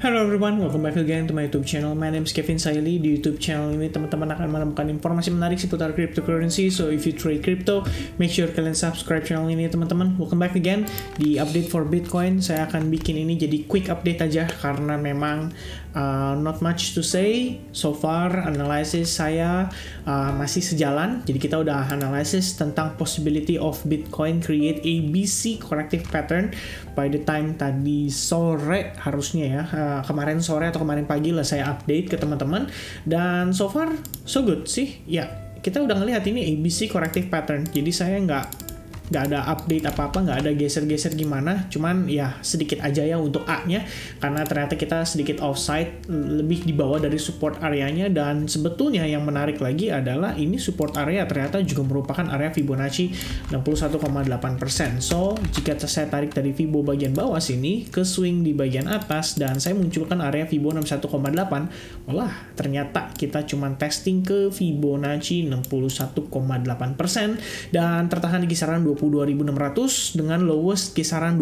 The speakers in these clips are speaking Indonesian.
Hello everyone, welcome back again to my YouTube channel. My name is Kevin Saili. Di YouTube channel ini teman-teman akan menemukan informasi menarik seputar cryptocurrency. So if you trade crypto, make sure kalian subscribe channel ini teman-teman. Welcome back again di update for Bitcoin. Saya akan bikin ini jadi quick update aja karena memang not much to say so far. Analysis saya masih sejalan. Jadi kita udah analysis tentang possibility of Bitcoin create ABC corrective pattern by the time tadi sore harusnya ya. Kemarin sore atau kemarin pagi lah saya update ke teman-teman, dan so far so good sih ya. Kita udah ngelihat ini ABC corrective pattern, jadi saya nggak ada update apa-apa, nggak ada geser-geser gimana, cuman ya sedikit aja ya untuk A-nya, karena ternyata kita sedikit offside, lebih di bawah dari support areanya. Dan sebetulnya yang menarik lagi adalah ini support area ternyata juga merupakan area Fibonacci 61,8%. So, jika saya tarik dari Fibo bagian bawah sini ke swing di bagian atas dan saya munculkan area Fibo 61,8, malah ternyata kita cuman testing ke Fibonacci 61,8% dan tertahan di kisaran 22.600 dengan lowest kisaran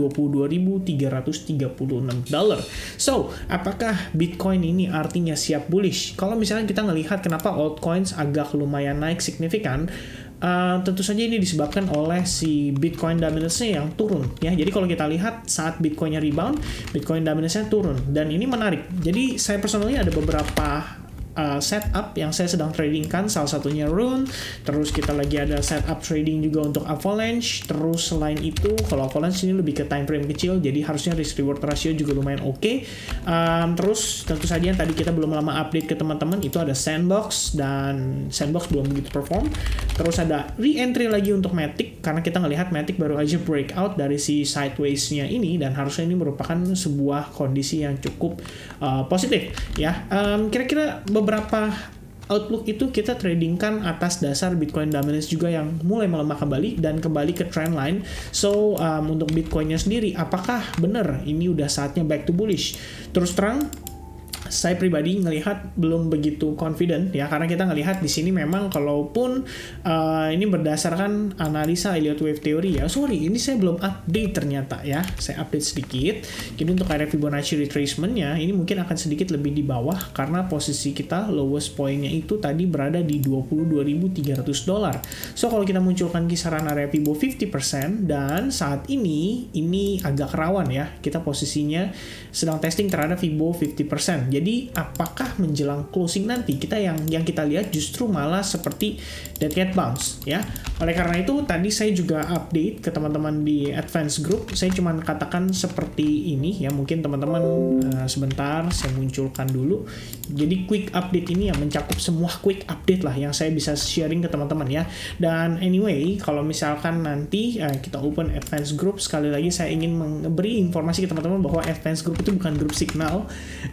22.336 dolar. So, apakah Bitcoin ini artinya siap bullish? Kalau misalnya kita ngelihat kenapa altcoins agak lumayan naik signifikan, tentu saja ini disebabkan oleh si Bitcoin dominance-nya yang turun ya. Jadi kalau kita lihat saat Bitcoin-nya rebound, Bitcoin dominance-nya turun, dan ini menarik. Jadi saya personally ada beberapa setup yang saya sedang tradingkan, salah satunya Rune, terus kita lagi ada setup trading juga untuk Avalanche. Terus selain itu, kalau Avalanche ini lebih ke time frame kecil, jadi harusnya risk reward ratio juga lumayan oke. Terus tentu saja yang tadi kita belum lama update ke teman-teman itu ada Sandbox, dan Sandbox belum begitu perform. Terus ada re-entry lagi untuk Matic, karena kita ngelihat Matic baru aja breakout dari si sideways-nya ini, dan harusnya ini merupakan sebuah kondisi yang cukup positif ya. Kira-kira beberapa outlook itu kita tradingkan atas dasar Bitcoin dominance juga yang mulai melemah kembali dan kembali ke trend line. So untuk Bitcoinnya sendiri, apakah benar ini udah saatnya back to bullish? Terus terang, saya pribadi ngelihat belum begitu confident ya, karena kita ngelihat di sini memang kalaupun ini berdasarkan analisa Elliott Wave Theory ya. Sorry, ini saya belum update ternyata ya. Saya update sedikit. Jadi untuk area Fibonacci retracement-nya ini mungkin akan sedikit lebih di bawah karena posisi kita lowest point-nya itu tadi berada di 22.300 dolar. So kalau kita munculkan kisaran area Fibo 50%, dan saat ini agak rawan ya. Kita posisinya sedang testing terhadap Fibo 50%. Jadi apakah menjelang closing nanti kita yang kita lihat justru malah seperti dead cat bounce ya. Oleh karena itu tadi saya juga update ke teman-teman di advance group. Saya cuma katakan seperti ini ya. Mungkin teman-teman sebentar saya munculkan dulu. Jadi quick update ini yang mencakup semua quick update lah yang saya bisa sharing ke teman-teman ya. Dan anyway, kalau misalkan nanti kita open advance group, sekali lagi saya ingin memberi informasi ke teman-teman bahwa advance group itu bukan grup signal.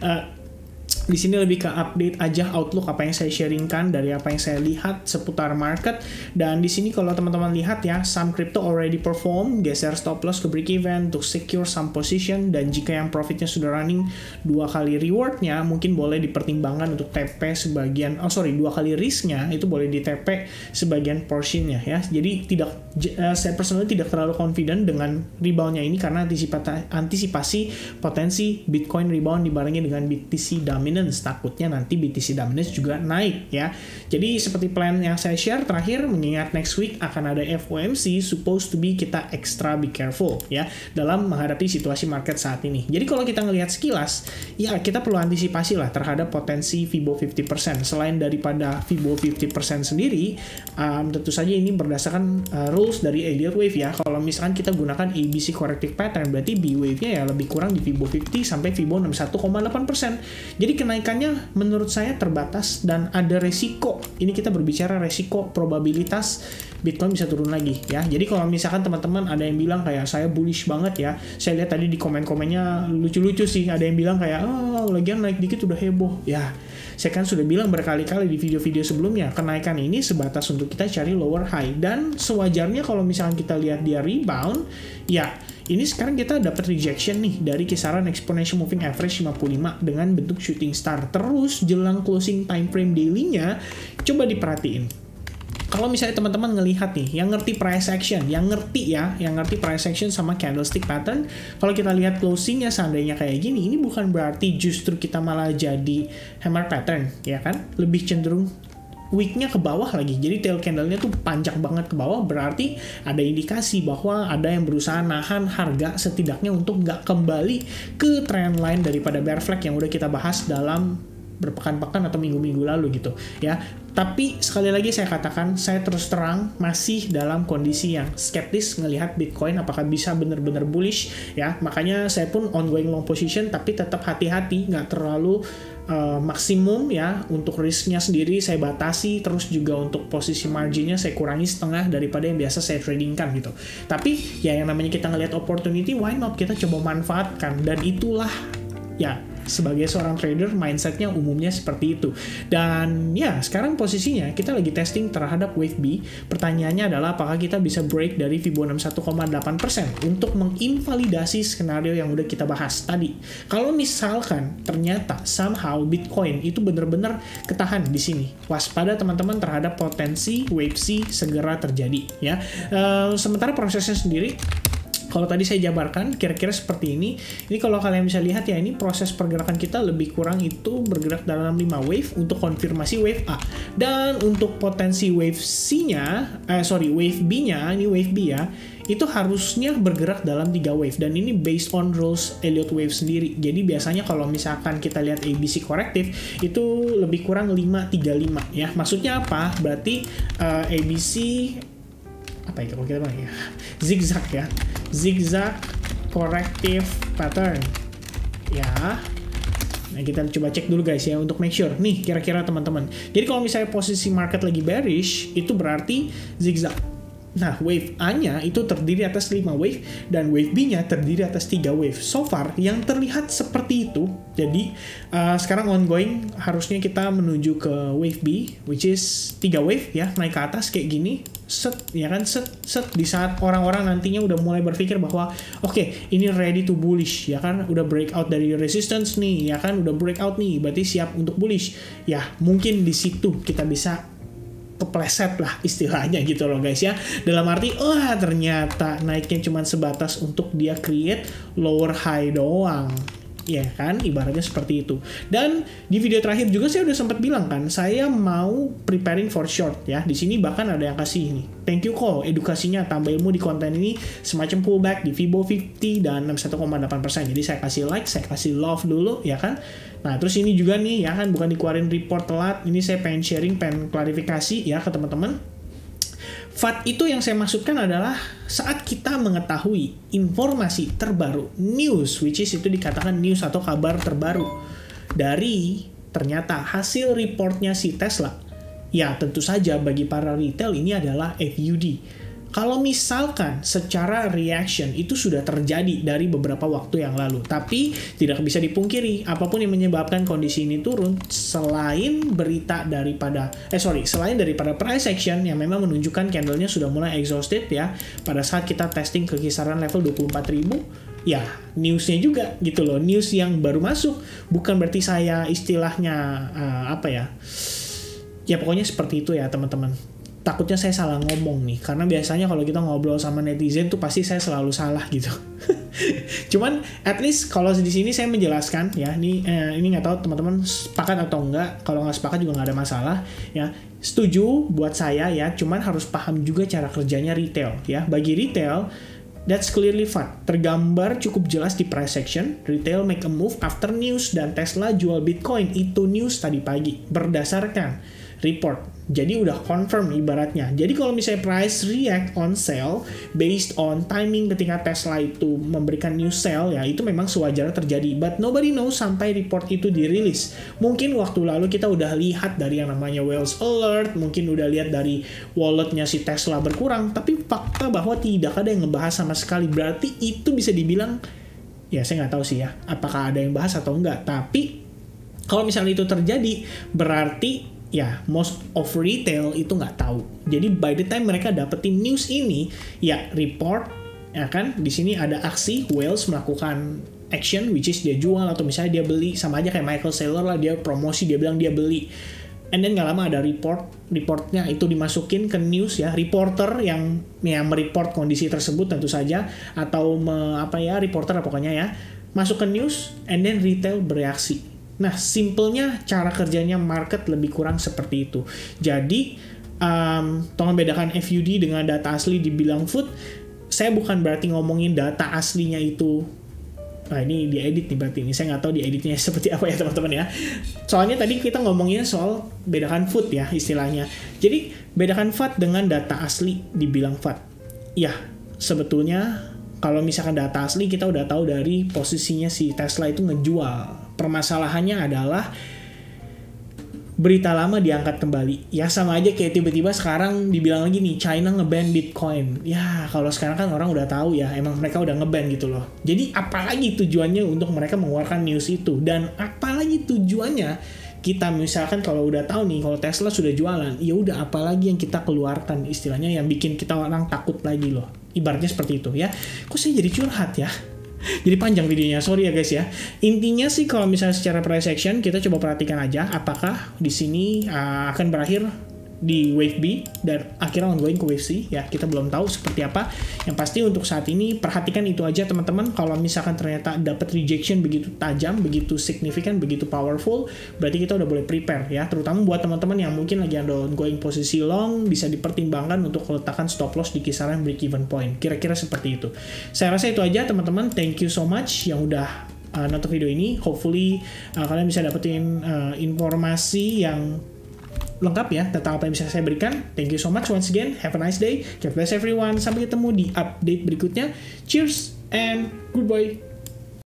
Di sini lebih ke update aja outlook apa yang saya sharingkan dari apa yang saya lihat seputar market. Dan di sini kalau teman-teman lihat ya, some crypto already perform, geser stop loss ke break even untuk secure some position, dan jika yang profitnya sudah running 2 kali rewardnya, mungkin boleh dipertimbangkan untuk TP sebagian, 2 kali risknya itu boleh di TP sebagian portionnya ya. Jadi saya personally tidak terlalu confident dengan reboundnya ini karena antisipasi potensi Bitcoin rebound dibarengi dengan BTC dominance. Takutnya nanti BTC dominance juga naik ya. Jadi seperti plan yang saya share terakhir, mengingat next week akan ada FOMC, supposed to be kita extra be careful ya dalam menghadapi situasi market saat ini. Jadi kalau kita ngelihat sekilas, ya kita perlu antisipasi lah terhadap potensi Fibo 50%. Selain daripada Fibo 50% sendiri, tentu saja ini berdasarkan rules dari Elliott Wave ya. Kalau misalkan kita gunakan ABC corrective pattern, berarti B wave-nya ya lebih kurang di Fibo 50 sampai Fibo 61,8%. Jadi kenaikannya menurut saya terbatas dan ada resiko. Ini kita berbicara resiko probabilitas Bitcoin bisa turun lagi ya. Jadi kalau misalkan teman-teman ada yang bilang kayak saya bullish banget ya. Saya lihat tadi di komen-komennya lucu-lucu sih. Ada yang bilang kayak lagian naik dikit udah heboh. Ya, saya kan sudah bilang berkali-kali di video-video sebelumnya, kenaikan ini sebatas untuk kita cari lower high, dan sewajarnya kalau misalkan kita lihat dia rebound, ya ini sekarang kita dapat rejection nih dari kisaran exponential moving average 55 dengan bentuk shooting star. Terus jelang closing time frame daily-nya, coba diperhatiin. kalau misalnya teman-teman ngelihat nih, yang ngerti price action, yang ngerti price action sama candlestick pattern, kalau kita lihat closingnya seandainya kayak gini, ini bukan berarti justru kita malah jadi hammer pattern, ya kan? Lebih cenderung wicknya ke bawah lagi, jadi tail candle-nya tuh panjang banget ke bawah, berarti ada indikasi bahwa ada yang berusaha nahan harga setidaknya untuk nggak kembali ke trend line daripada bear flag yang udah kita bahas dalam berpekan-pekan atau minggu-minggu lalu gitu ya. Tapi sekali lagi saya katakan, saya terus terang masih dalam kondisi yang skeptis ngelihat Bitcoin apakah bisa benar-benar bullish ya. Makanya saya pun ongoing long position, tapi tetap hati-hati, nggak terlalu maksimum ya. Untuk risknya sendiri saya batasi, terus juga untuk posisi marginnya saya kurangi setengah daripada yang biasa saya tradingkan gitu. Tapi ya yang namanya kita ngelihat opportunity, why not kita coba manfaatkan, dan itulah ya sebagai seorang trader mindsetnya umumnya seperti itu. Dan ya sekarang posisinya kita lagi testing terhadap wave B. Pertanyaannya adalah apakah kita bisa break dari Fibonacci 1,8% untuk menginvalidasi skenario yang udah kita bahas tadi. Kalau misalkan ternyata somehow Bitcoin itu benar-benar ketahan di sini, waspada teman-teman terhadap potensi wave C segera terjadi ya. Sementara prosesnya sendiri, kalau tadi saya jabarkan kira-kira seperti ini. Ini kalau kalian bisa lihat ya, ini proses pergerakan kita lebih kurang itu bergerak dalam 5 wave untuk konfirmasi wave A. Dan untuk potensi wave C-nya, wave B-nya, ini wave B ya, itu harusnya bergerak dalam 3 wave. Dan ini based on rules Elliott wave sendiri. Jadi biasanya kalau misalkan kita lihat ABC korektif, itu lebih kurang 5-3-5 ya. Maksudnya apa? Berarti ABC apa ya kalau kita bilang ya, zigzag ya, zigzag corrective pattern ya. Nah kita coba cek dulu guys ya untuk make sure nih kira-kira teman-teman. Jadi kalau misalnya posisi market lagi bearish, itu berarti zigzag. Nah, wave A-nya itu terdiri atas 5 wave, dan wave B-nya terdiri atas 3 wave. So far, yang terlihat seperti itu. Jadi, sekarang ongoing, harusnya kita menuju ke wave B, which is 3 wave ya, naik ke atas kayak gini. Set, ya kan, set. Di saat orang-orang nantinya udah mulai berpikir bahwa, oke, ini ready to bullish, ya kan, udah breakout dari resistance nih, ya kan, udah breakout nih, berarti siap untuk bullish. Ya, mungkin di situ kita bisa kepleset lah istilahnya gitu loh guys ya. Dalam arti, ternyata naiknya cuma sebatas untuk dia create lower high doang. Ya kan, ibaratnya seperti itu. Dan di video terakhir juga saya udah sempat bilang kan, saya mau preparing for short ya. Di sini bahkan ada yang kasih ini, thank you call, edukasinya tambah ilmu di konten ini, semacam pullback di Fibo 50 dan 61,8%. Jadi saya kasih like, saya kasih love dulu ya kan. Nah terus ini juga nih ya kan, bukan dikeluarin report telat, ini saya pengen sharing, pengen klarifikasi ya ke teman-teman. FAT itu yang saya maksudkan adalah saat kita mengetahui informasi terbaru, news, which is itu dikatakan news atau kabar terbaru dari ternyata hasil reportnya si Tesla. Ya tentu saja bagi para retail ini adalah FUD. Kalau misalkan secara reaction itu sudah terjadi dari beberapa waktu yang lalu, tapi tidak bisa dipungkiri apapun yang menyebabkan kondisi ini turun selain selain daripada price action yang memang menunjukkan candlenya sudah mulai exhausted ya pada saat kita testing ke kisaran level 24.000. Ya, newsnya juga gitu loh, news yang baru masuk, bukan berarti saya istilahnya ya pokoknya seperti itu ya teman-teman. Takutnya saya salah ngomong nih, karena biasanya kalau kita ngobrol sama netizen tuh pasti saya selalu salah gitu. Cuman at least kalau di sini saya menjelaskan ya, ini nggak tahu teman-teman sepakat atau enggak. Kalau nggak sepakat juga nggak ada masalah ya. Setuju buat saya ya, cuman harus paham juga cara kerjanya retail ya. Bagi retail, that's clearly fact. Tergambar cukup jelas di price action. Retail make a move after news, dan Tesla jual Bitcoin itu news tadi pagi berdasarkan report. Jadi udah confirm ibaratnya. Jadi kalau misalnya price react on sell based on timing ketika Tesla itu memberikan news sell ya, itu memang sewajarnya terjadi. But nobody knows sampai report itu dirilis. Mungkin waktu lalu kita udah lihat dari yang namanya Whales Alert, mungkin udah lihat dari walletnya si Tesla berkurang, tapi fakta bahwa tidak ada yang ngebahas sama sekali. Berarti itu bisa dibilang, ya saya nggak tahu sih ya, apakah ada yang bahas atau enggak. Tapi kalau misalnya itu terjadi, berarti ya most of retail itu nggak tahu. Jadi by the time mereka dapetin news ini, ya report, ya kan, di sini ada aksi Whales melakukan action, which is dia jual atau misalnya dia beli, sama aja kayak Michael Saylor lah, dia promosi, dia bilang dia beli. and then nggak lama ada reportnya itu dimasukin ke news ya, reporter yang mereport kondisi tersebut tentu saja, atau reporter pokoknya ya, masuk ke news, and then retail bereaksi. Nah, simpelnya cara kerjanya market lebih kurang seperti itu. Jadi tolong bedakan FUD dengan data asli dibilang food. Saya bukan berarti ngomongin data aslinya itu. Nah, ini diedit nih berarti ini. Saya nggak tahu dieditnya seperti apa ya teman-teman ya. Soalnya tadi kita ngomongin soal bedakan food ya istilahnya. Jadi bedakan FUD dengan data asli dibilang FUD. Ya, sebetulnya kalau misalkan data asli kita udah tahu dari posisinya si Tesla itu ngejual. Permasalahannya adalah berita lama diangkat kembali. Ya sama aja kayak tiba-tiba sekarang dibilang lagi nih, China nge-ban Bitcoin. Ya kalau sekarang kan orang udah tahu ya, emang mereka udah nge-ban gitu loh. Jadi apalagi tujuannya untuk mereka mengeluarkan news itu? Dan apalagi tujuannya kita misalkan kalau udah tahu nih, kalau Tesla sudah jualan, ya udah apalagi yang kita keluarkan istilahnya yang bikin kita orang takut lagi loh. Ibaratnya seperti itu ya. Kok saya jadi curhat ya? Jadi panjang videonya, sorry ya guys ya. Intinya sih kalau misalnya secara price action kita coba perhatikan aja apakah di sini akan berakhir di wave B dan akhirnya ongoing ke wave C ya, kita belum tahu seperti apa. Yang pasti untuk saat ini perhatikan itu aja teman-teman. Kalau misalkan ternyata dapat rejection begitu tajam, begitu signifikan, begitu powerful, berarti kita udah boleh prepare ya, terutama buat teman-teman yang mungkin lagi ada ongoing posisi long, bisa dipertimbangkan untuk letakkan stop loss di kisaran break even point, kira-kira seperti itu. Saya rasa itu aja teman-teman, thank you so much yang udah nonton video ini. Hopefully kalian bisa dapetin informasi yang lengkap ya tentang apa yang bisa saya berikan. Thank you so much once again. Have a nice day. God bless everyone. Sampai ketemu di update berikutnya. Cheers and goodbye.